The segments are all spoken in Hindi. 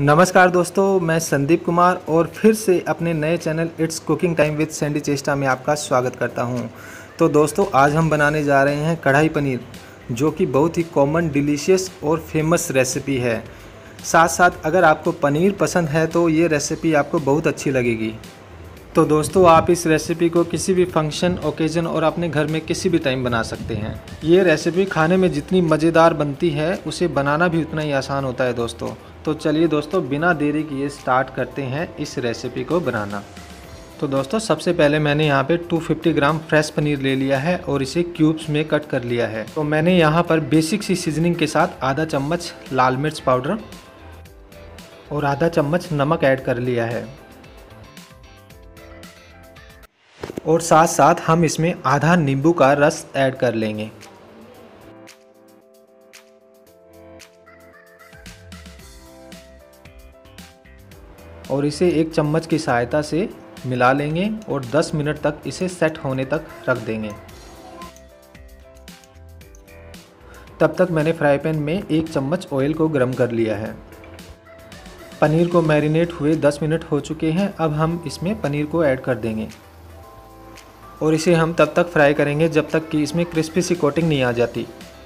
नमस्कार दोस्तों, मैं संदीप कुमार और फिर से अपने नए channel it's cooking time with Sandy Chesta में आपका स्वागत करता हूं। तो दोस्तों, आज हम बनाने जा रहे हैं कढ़ाई पनीर, जो कि बहुत ही कॉमन, डिलीशियस और फेमस रेसिपी है। साथ साथ अगर आपको पनीर पसंद है तो ये रेसिपी आपको बहुत अच्छी लगेगी। तो दोस्तों, आप इस रेसिपी को किसी भी फंक्शन, ओकेजन और अपने घर में किसी भी टाइम बना सकते हैं। ये रेसिपी खाने में जितनी मज़ेदार बनती है, उसे बनाना भी उतना ही आसान होता है दोस्तों। तो चलिए दोस्तों, बिना देरी किए स्टार्ट करते हैं इस रेसिपी को बनाना। तो दोस्तों, सबसे पहले मैंने यहाँ पे 250 ग्राम फ्रेश पनीर ले लिया है और इसे क्यूब्स में कट कर लिया है। तो मैंने यहाँ पर बेसिक सी सीजनिंग के साथ आधा चम्मच लाल मिर्च पाउडर और आधा चम्मच नमक ऐड कर लिया है। और साथ साथ हम इसमें आधा नींबू का रस ऐड कर लेंगे। और इसे एक चम्मच की सहायता से मिला लेंगे और 10 मिनट तक इसे सेट होने तक रख देंगे। तब तक मैंने फ्राई पैन में एक चम्मच ऑयल को गर्म कर लिया है। पनीर को मैरिनेट हुए 10 मिनट हो चुके हैं। अब हम इसमें पनीर को ऐड कर देंगे और इसे हम तब तक फ्राई करेंगे जब तक कि इसमें क्रिस्पी सी कोटिंग नहीं आ जाती।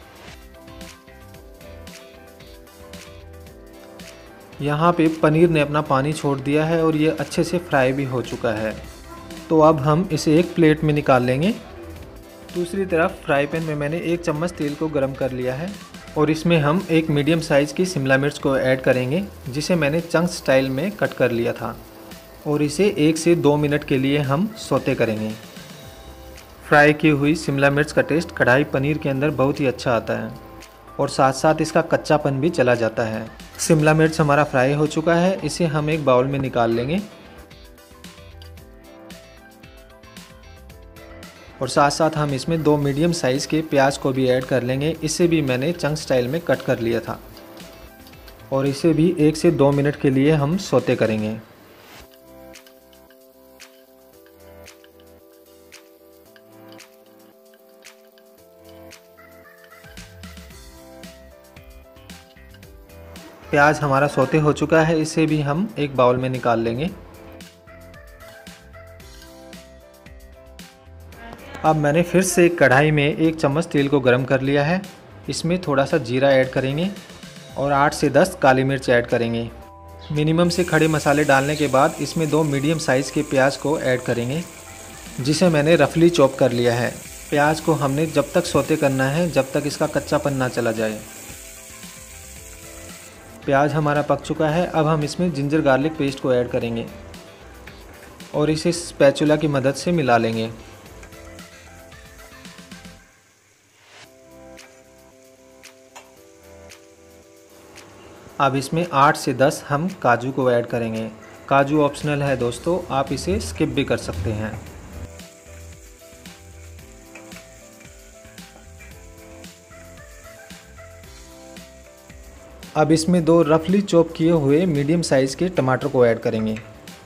यहाँ पे पनीर ने अपना पानी छोड़ दिया है और ये अच्छे से फ्राई भी हो चुका है। तो अब हम इसे एक प्लेट में निकाल लेंगे। दूसरी तरफ फ्राई पैन में मैंने एक चम्मच तेल को गर्म कर लिया है और इसमें हम एक मीडियम साइज़ की शिमला मिर्च को ऐड करेंगे, जिसे मैंने चंक स्टाइल में कट कर लिया था। और इसे 1 से 2 मिनट के लिए हम सौते करेंगे। फ्राई की हुई शिमला मिर्च का टेस्ट कढ़ाई पनीर के अंदर बहुत ही अच्छा आता है और साथ साथ इसका कच्चापन भी चला जाता है। शिमला मिर्च हमारा फ्राई हो चुका है, इसे हम एक बाउल में निकाल लेंगे। और साथ साथ हम इसमें 2 मीडियम साइज़ के प्याज को भी ऐड कर लेंगे। इसे भी मैंने चंक स्टाइल में कट कर लिया था और इसे भी 1 से 2 मिनट के लिए हम सौते करेंगे। प्याज हमारा सौते हो चुका है, इसे भी हम एक बाउल में निकाल लेंगे। अब मैंने फिर से कढ़ाई में 1 चम्मच तेल को गरम कर लिया है। इसमें थोड़ा सा जीरा ऐड करेंगे और 8 से 10 काली मिर्च ऐड करेंगे। मिनिमम से खड़े मसाले डालने के बाद इसमें 2 मीडियम साइज़ के प्याज को ऐड करेंगे, जिसे मैंने रफली चॉप कर लिया है। प्याज को हमने जब तक सौते करना है जब तक इसका कच्चापन ना चला जाए। प्याज हमारा पक चुका है। अब हम इसमें जिंजर गार्लिक पेस्ट को ऐड करेंगे और इसे स्पैचुला की मदद से मिला लेंगे। अब इसमें 8 से 10 हम काजू को ऐड करेंगे। काजू ऑप्शनल है दोस्तों, आप इसे स्किप भी कर सकते हैं। अब इसमें 2 रफली चॉप किए हुए मीडियम साइज़ के टमाटर को ऐड करेंगे।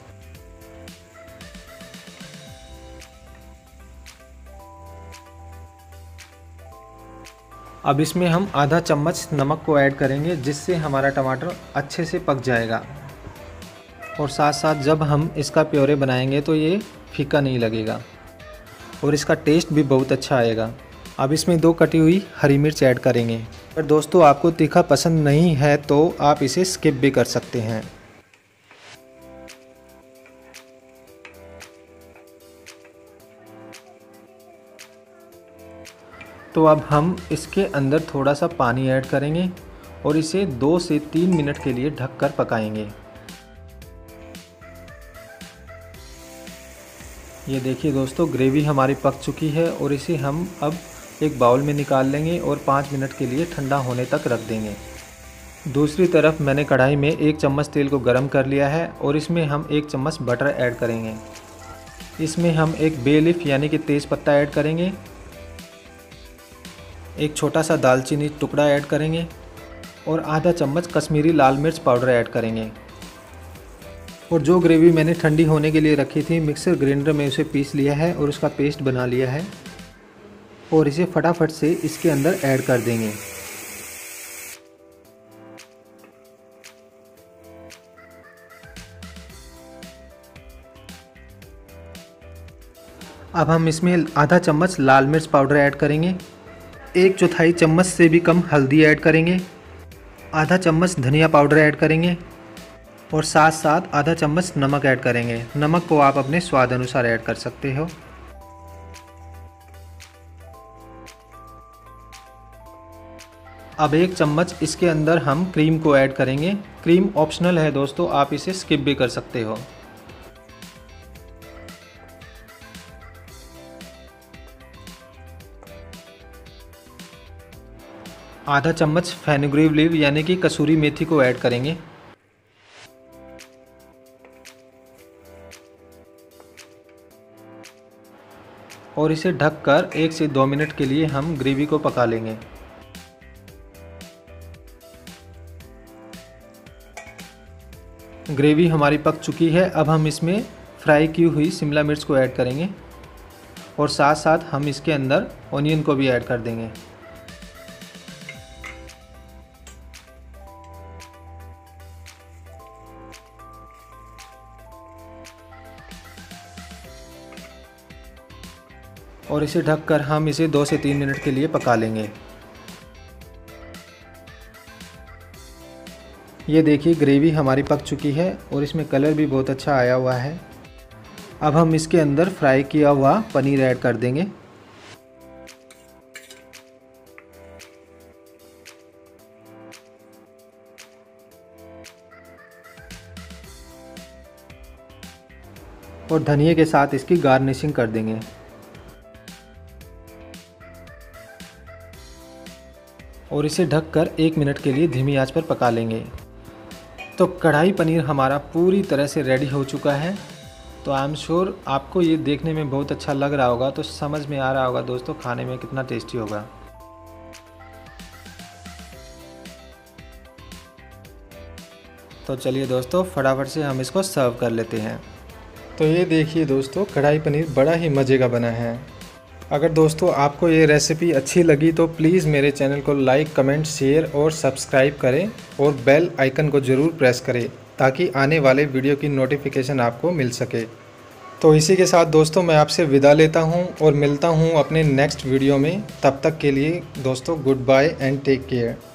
अब इसमें हम आधा चम्मच नमक को ऐड करेंगे, जिससे हमारा टमाटर अच्छे से पक जाएगा। और साथ साथ जब हम इसका प्योरे बनाएंगे तो ये फीका नहीं लगेगा और इसका टेस्ट भी बहुत अच्छा आएगा। अब इसमें 2 कटी हुई हरी मिर्च ऐड करेंगे। अगर दोस्तों आपको तीखा पसंद नहीं है तो आप इसे स्किप भी कर सकते हैं। तो अब हम इसके अंदर थोड़ा सा पानी ऐड करेंगे और इसे 2 से 3 मिनट के लिए ढककर पकाएंगे। ये देखिए दोस्तों, ग्रेवी हमारी पक चुकी है और इसे हम अब एक बाउल में निकाल लेंगे और 5 मिनट के लिए ठंडा होने तक रख देंगे। दूसरी तरफ मैंने कढ़ाई में 1 चम्मच तेल को गरम कर लिया है और इसमें हम 1 चम्मच बटर ऐड करेंगे। इसमें हम एक बे लीफ यानी कि तेज़ पत्ता ऐड करेंगे, एक छोटा सा दालचीनी टुकड़ा ऐड करेंगे और आधा चम्मच कश्मीरी लाल मिर्च पाउडर ऐड करेंगे। और जो ग्रेवी मैंने ठंडी होने के लिए रखी थी, मिक्सर ग्राइंडर में उसे पीस लिया है और उसका पेस्ट बना लिया है और इसे फटाफट से इसके अंदर ऐड कर देंगे। अब हम इसमें आधा चम्मच लाल मिर्च पाउडर ऐड करेंगे, 1/4 चम्मच से भी कम हल्दी ऐड करेंगे, आधा चम्मच धनिया पाउडर ऐड करेंगे और साथ साथ आधा चम्मच नमक ऐड करेंगे। नमक को आप अपने स्वाद अनुसार ऐड कर सकते हो। अब 1 चम्मच इसके अंदर हम क्रीम को ऐड करेंगे। क्रीम ऑप्शनल है दोस्तों, आप इसे स्किप भी कर सकते हो। आधा चम्मच फेनुग्रीक लीव यानी कि कसूरी मेथी को ऐड करेंगे और इसे ढककर 1 से 2 मिनट के लिए हम ग्रेवी को पका लेंगे। ग्रेवी हमारी पक चुकी है। अब हम इसमें फ्राई की हुई शिमला मिर्च को ऐड करेंगे और साथ साथ हम इसके अंदर ऑनियन को भी ऐड कर देंगे। और इसे ढककर हम इसे 2 से 3 मिनट के लिए पका लेंगे। ये देखिए ग्रेवी हमारी पक चुकी है और इसमें कलर भी बहुत अच्छा आया हुआ है। अब हम इसके अंदर फ्राई किया हुआ पनीर ऐड कर देंगे और धनिये के साथ इसकी गार्निशिंग कर देंगे। और इसे ढककर 1 मिनट के लिए धीमी आंच पर पका लेंगे। तो कढ़ाई पनीर हमारा पूरी तरह से रेडी हो चुका है। तो आई एम श्योर आपको ये देखने में बहुत अच्छा लग रहा होगा, तो समझ में आ रहा होगा दोस्तों खाने में कितना टेस्टी होगा। तो चलिए दोस्तों फटाफट से हम इसको सर्व कर लेते हैं। तो ये देखिए दोस्तों कढ़ाई पनीर बड़ा ही मज़े का बना है। अगर दोस्तों आपको ये रेसिपी अच्छी लगी तो प्लीज़ मेरे चैनल को लाइक, कमेंट, शेयर और सब्सक्राइब करें और बेल आइकन को ज़रूर प्रेस करें ताकि आने वाले वीडियो की नोटिफिकेशन आपको मिल सके। तो इसी के साथ दोस्तों मैं आपसे विदा लेता हूँ और मिलता हूँ अपने नेक्स्ट वीडियो में। तब तक के लिए दोस्तों good bye and take care.